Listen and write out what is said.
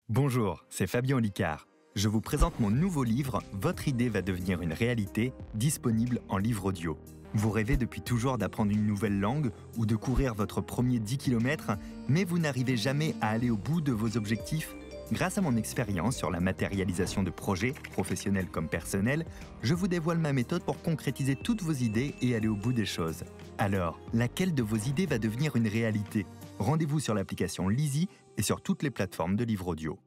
Bonjour, c'est Fabien Olicard. Je vous présente mon nouveau livre « Votre idée va devenir une réalité », disponible en livre audio. Vous rêvez depuis toujours d'apprendre une nouvelle langue ou de courir votre premier 10 km, mais vous n'arrivez jamais à aller au bout de vos objectifs? Grâce à mon expérience sur la matérialisation de projets, professionnels comme personnels, je vous dévoile ma méthode pour concrétiser toutes vos idées et aller au bout des choses. Alors, laquelle de vos idées va devenir une réalité? Rendez-vous sur l'application Lizzy et sur toutes les plateformes de livres audio.